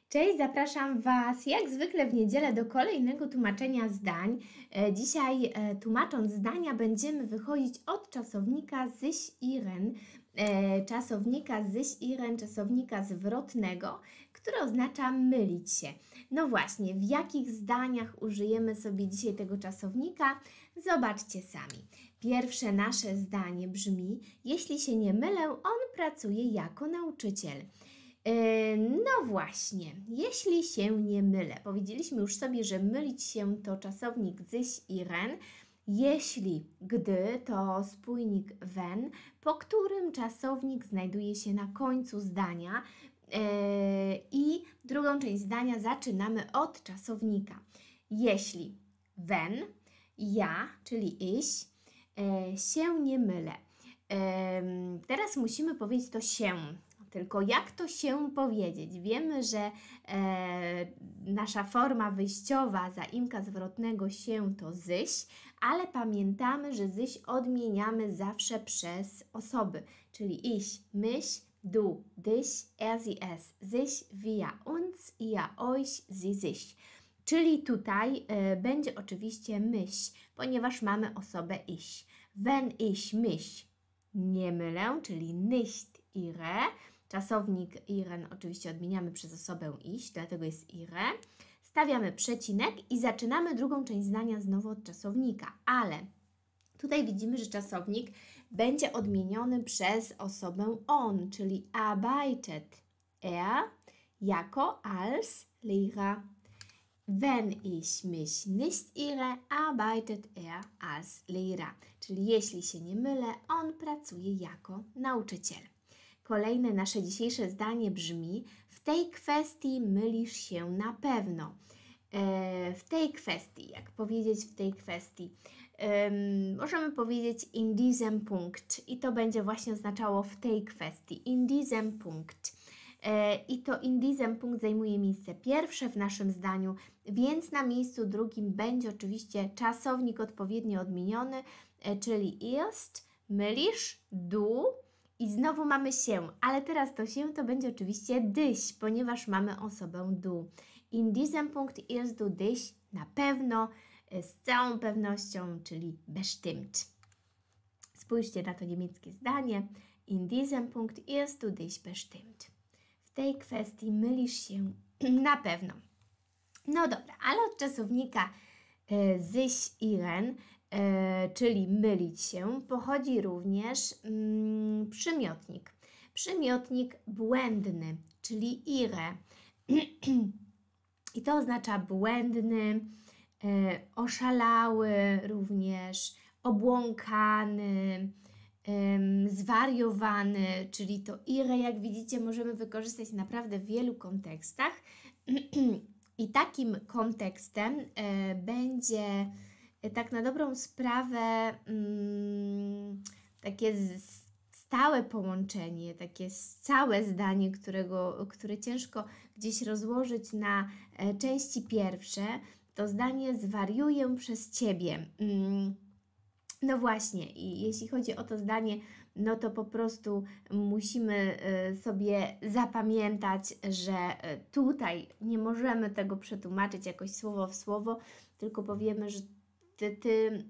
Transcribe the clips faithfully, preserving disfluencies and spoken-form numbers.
Cześć, zapraszam Was jak zwykle w niedzielę do kolejnego tłumaczenia zdań. E, Dzisiaj e, tłumacząc zdania będziemy wychodzić od czasownika sich ihren, e, czasownika sich ihren, czasownika zwrotnego, który oznacza mylić się. No właśnie, w jakich zdaniach użyjemy sobie dzisiaj tego czasownika? Zobaczcie sami. Pierwsze nasze zdanie brzmi: jeśli się nie mylę, on pracuje jako nauczyciel. No właśnie, jeśli się nie mylę. Powiedzieliśmy już sobie, że mylić się to czasownik sich ihren. Jeśli, gdy to spójnik wenn, po którym czasownik znajduje się na końcu zdania. I drugą część zdania zaczynamy od czasownika. Jeśli wenn, ja, czyli ich, się nie mylę. Teraz musimy powiedzieć to się. Tylko jak to się powiedzieć? Wiemy, że e, nasza forma wyjściowa zaimka zwrotnego się to sich, ale pamiętamy, że sich odmieniamy zawsze przez osoby, czyli ich, mich, du, dich, er, sie, es, sich, wir, uns, ihr, euch, sie, sich. Czyli tutaj e, będzie oczywiście mich, ponieważ mamy osobę ich. Wenn ich mich nie mylę, czyli nicht ihre. Czasownik ihren oczywiście odmieniamy przez osobę ich, dlatego jest ihre. Stawiamy przecinek i zaczynamy drugą część zdania znowu od czasownika, ale tutaj widzimy, że czasownik będzie odmieniony przez osobę on, czyli arbeitet er jako als Lehrer. Wenn ich mich nicht irre, arbeitet er als Lehrer. Czyli jeśli się nie mylę, on pracuje jako nauczyciel. Kolejne nasze dzisiejsze zdanie brzmi: w tej kwestii mylisz się na pewno. E, w tej kwestii, jak powiedzieć w tej kwestii? E, możemy powiedzieć in diesem Punkt i to będzie właśnie oznaczało w tej kwestii. In diesem Punkt. E, I to in diesem Punkt zajmuje miejsce pierwsze w naszym zdaniu, więc na miejscu drugim będzie oczywiście czasownik odpowiednio odmieniony, e, czyli ist, mylisz, du. I znowu mamy się, ale teraz to się to będzie oczywiście dich, ponieważ mamy osobę du. In diesem Punkt irst du dich, na pewno, z całą pewnością, czyli bestimmt. Spójrzcie na to niemieckie zdanie. In diesem Punkt irst du dich bestimmt. W tej kwestii mylisz się na pewno. No dobra, ale od czasownika e, sich ihren, E, czyli mylić się, pochodzi również mm, przymiotnik. Przymiotnik błędny, czyli ire. I to oznacza błędny, e, oszalały również, obłąkany, e, zwariowany, czyli to ire, jak widzicie, możemy wykorzystać naprawdę w wielu kontekstach. I takim kontekstem e, będzie tak na dobrą sprawę mm, takie stałe połączenie, takie całe zdanie, którego, które ciężko gdzieś rozłożyć na e, części pierwsze, to zdanie zwariuję przez Ciebie. Mm, no właśnie, i jeśli chodzi o to zdanie, no to po prostu musimy sobie zapamiętać, że tutaj nie możemy tego przetłumaczyć jakoś słowo w słowo, tylko powiemy, że Ty, ty y,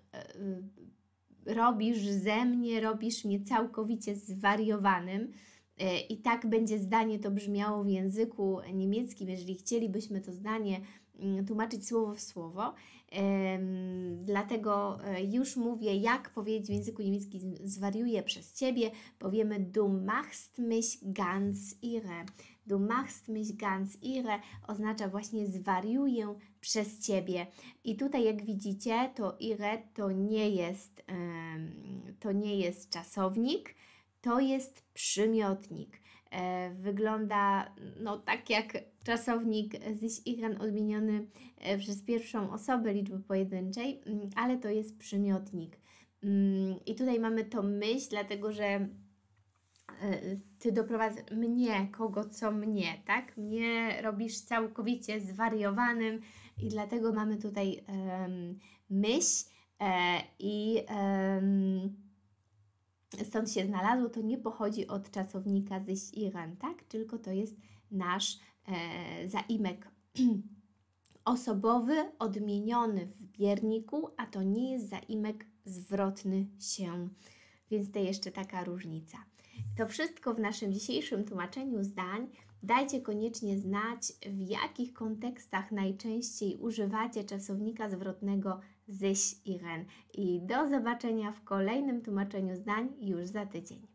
y, robisz ze mnie, robisz mnie całkowicie zwariowanym. Y, I tak będzie zdanie to brzmiało w języku niemieckim, jeżeli chcielibyśmy to zdanie y, tłumaczyć słowo w słowo. Y, dlatego y, już mówię, jak powiedzieć w języku niemieckim zwariuję przez Ciebie. Powiemy du machst mich ganz irre. Du machst mich ganz irre oznacza właśnie zwariuję przez Ciebie. I tutaj, jak widzicie, to irre to nie jest, yy, to nie jest czasownik, to jest przymiotnik. Yy, wygląda no, tak jak czasownik sich ihren odmieniony yy, przez pierwszą osobę liczby pojedynczej, yy, ale to jest przymiotnik. Yy, I tutaj mamy to myśl, dlatego że Ty doprowadz mnie, kogo co mnie, tak? Mnie robisz całkowicie zwariowanym i dlatego mamy tutaj um, myśl e, i um, stąd się znalazło, to nie pochodzi od czasownika sich ihren, tak? Tylko to jest nasz e, zaimek osobowy, odmieniony w bierniku, a to nie jest zaimek zwrotny się, więc to jeszcze taka różnica. To wszystko w naszym dzisiejszym tłumaczeniu zdań. Dajcie koniecznie znać, w jakich kontekstach najczęściej używacie czasownika zwrotnego sich i ren. I do zobaczenia w kolejnym tłumaczeniu zdań już za tydzień.